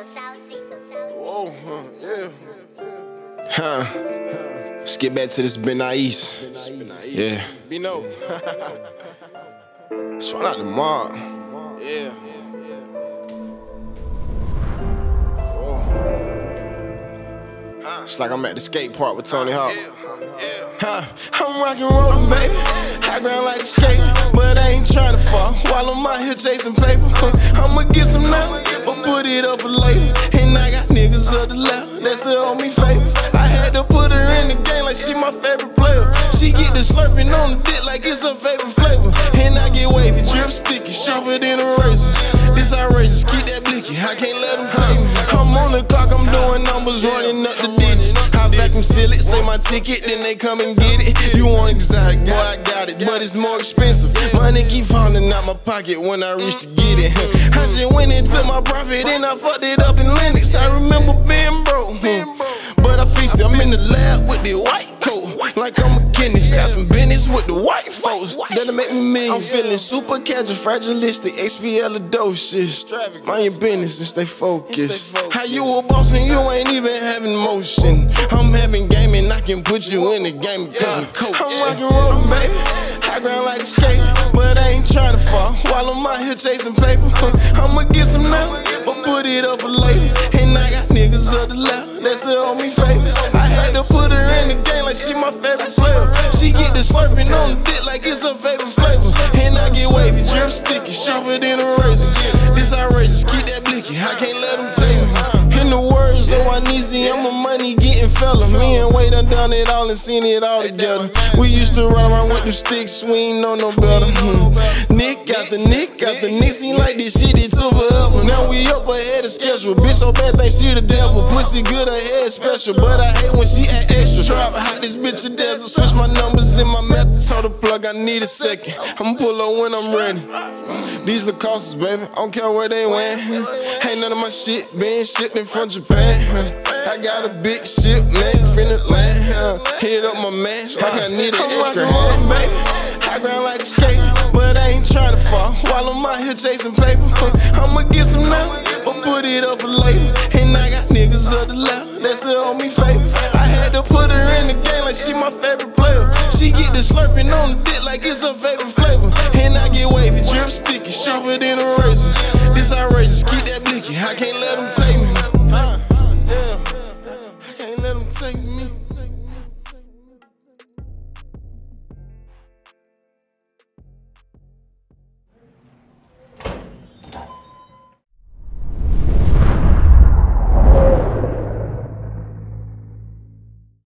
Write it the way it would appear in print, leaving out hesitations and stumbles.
Whoa, yeah. Let's get back to this Benais. Yeah. Bino. Shout out to Mark. Yeah. It's like I'm at the skate park with Tony Hawk. I'm rockin' rollin', baby. High ground like a skate, but I ain't tryna fall while I'm out here chasing paper. I'ma get some now, but put it up for later. And I got niggas up the left that still owe me favors. I had to put her in the game like she my favorite player. She get the slurping on the dick like it's her favorite flavor. And I get wavy, drip sticky, sharper than a razor. This outrageous, keep that blicky, I can't let them take me. I'm on the clock, I'm doing numbers, running up the digits. I vacuum seal it, say my ticket, then they come and get it. You want exotic, boy, I got it, but it's more expensive. Money keep falling out my pocket when I reach to get it. I just went into my profit and I fucked it up in Linux. I remember being broke, but I fixed it. I'm in the lab with the white coat, like I'm a chemist. Got some business with the white folks, that'll make me million. I'm feeling super casual, fragilistic, expialidocious. Mind your business and stay focused. How you a boss and you ain't even having motion? I'm having gaming, I can put you in the game because I'm coach. I'm rockin' rollin', baby. High ground like a skate, but I ain't tryna fall while I'm out here chasing paper. I'ma get some now, but put it up for later. And I got niggas up the left that still owe me favors. I had to put her in the game like she my favorite player. She get the slurping on the dick like it's her favorite flavor. And I get wavy, drip sticky, sharper than a razor. This outrageous, keep that blicky, I can't let them take me. In the words of Juanizi, I'm a money getting fella. Me and Wade done it all and seen it all together. We used to run around with them sticks, we ain't know no better. Nick got the Nick, seem like this shit it took forever. Now we up ahead of schedule. Bitch so bad think she the devil. Pussy good, her head special, but I hate when she act extra. Trap hot this bitch a desert. Switch my numbers in my method. Told the plug I need a second. I'ma pull up when I'm ready. These Lacoste, baby, I don't care where they went. Ain't none of my shit being shipped in from Japan. I got a big ship, man, finna land. Hit up my mash like I need an extra hand, baby. High ground like a skate, but I ain't tryna fall while I'm out here chasing paper. I'ma get some now, but put it up for later. And I got niggas up the left that still owe me favors. I had to put her in the game like she my favorite player. She get the slurping on the dick like it's her favorite flavor. And I get wavy, drip sticky, sharper than a razor. This outrageous, keep that blicky, I can't let them take